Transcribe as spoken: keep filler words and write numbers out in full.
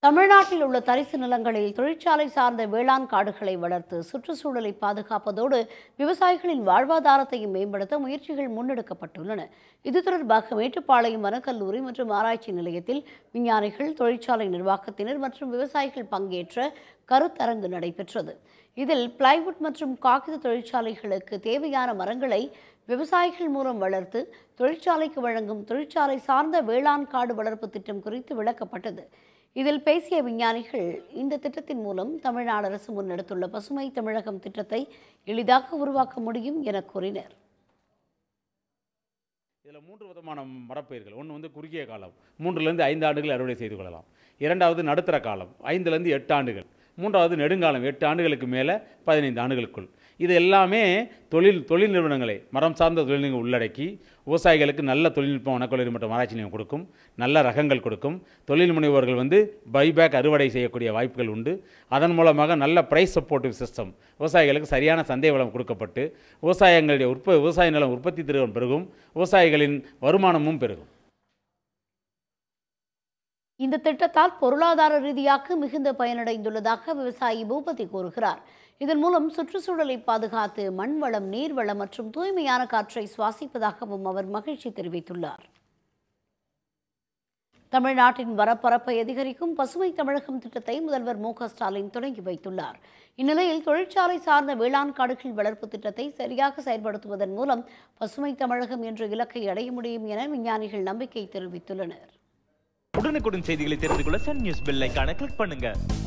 தமிழ்நாட்டில் உள்ள தரிசு நிலங்களில் தொழிற்சாலை சார்ந்த வேளாண் காடுகளை வளர்த்து சுற்றுச்சூழலை பாதுகாப்பதோடு விவசாயிகளின் வாழ்வாதாரத்தையும் மேம்படுத்த முயற்சிகள் முன்னெடுக்கப்பட்டுள்ளன. இது தொடர்பாக மேட்டுப்பாளையம் வனக்கல்லூரி மற்றும் ஆராய்ச்சி நிலையத்தில் விஞ்ஞானிகள், தொழிற்சாலை நிர்வாகத்தினர் மற்றும் விவசாயிகள் பங்கேற்ற கருத்தரங்கு நடைபெற்றது. இதில் பிளைவுட் மற்றும் காகித தொழிற்சாலைகளுக்கு தேவையான மரங்களை விவசாயிகள் மூலம் வளர்த்து தொழிற்சாலைக்கு வழங்கும் தொழிற்சாலை சார்ந்த வேளாண் காடு வளர்ப்பு திட்டம் குறித்து விளக்கப்பட்டது. இதில் பேசிய விஞ்ஞானிகள், இந்த திட்டத்தின் மூலம் தமிழ்நாடு அரசு முன்னெடுத்துள்ள பசுமை தமிழகம் திட்டத்தை எளிதாக உருவாக்க முடியும் என கூறினர். இதில் மூன்று விதமான மரப்பயிர்கள். ஒன்று வந்து குறுகிய காலம், மூன்றிலிருந்து ஐந்து ஆண்டுகள் அறுவடை செய்து கொள்ளலாம். இரண்டாவது நடுத்தர காலம், ஐந்துலேருந்து எட்டு ஆண்டுகள். மூன்றாவது நெடுங்காலம், எட்டு ஆண்டுகளுக்கு மேலே பதினைந்து ஆண்டுகளுக்குள். இது எல்லாமே தொழில் தொழில் நிறுவனங்களை மரம் சார்ந்த தொழில்நுட்பம் உள்ளடக்கி விவசாயிகளுக்கு நல்ல தொழில்நுட்பம் வனக்கல்லூரி மற்றும் ஆராய்ச்சி நிலையம் கொடுக்கும், நல்ல ரகங்கள் கொடுக்கும். தொழில் முனைவோர்கள் வந்து பைபேக் அறுவடை செய்யக்கூடிய வாய்ப்புகள் உண்டு. அதன் மூலமாக நல்ல ப்ரைஸ் சப்போர்ட்டிவ் சிஸ்டம், விவசாயிகளுக்கு சரியான சந்தை வளம் கொடுக்கப்பட்டு விவசாயங்களுடைய உற்ப விவசாய நிலம் உற்பத்தி திறன் பெருகும், விவசாயிகளின் வருமானமும் பெருகும். இந்த திட்டத்தால் பொருளாதார ரீதியாக மிகுந்த பயனடைந்துள்ளதாக விவசாயி பூபதி கூறுகிறார். இதன் மூலம் சுற்றுச்சூழலை பாதுகாத்து மண் வளம், நீர்வளம் மற்றும் தூய்மையான காற்றை சுவாசிப்பதாகவும் அவர் மகிழ்ச்சி தெரிவித்துள்ளார். தமிழ்நாட்டின் வனப்பரப்பை அதிகரிக்கும் பசுமை தமிழகம் திட்டத்தை முதல்வர் மு க ஸ்டாலின் தொடங்கி வைத்துள்ளார். இந்நிலையில் தொழிற்சாலை சார்ந்த வேளாண் காடுகள் வளர்ப்பு திட்டத்தை சரியாக செயல்படுத்துவதன் மூலம் பசுமை தமிழகம் என்ற இலக்கை அடைய முடியும் என விஞ்ஞானிகள் நம்பிக்கை தெரிவித்துள்ளனர். உடனுக்குடன் செய்திகளை தெரிந்து கொள்ள சன் நியூஸ் பெல் ஐகானை கிளிக் பண்ணுங்க.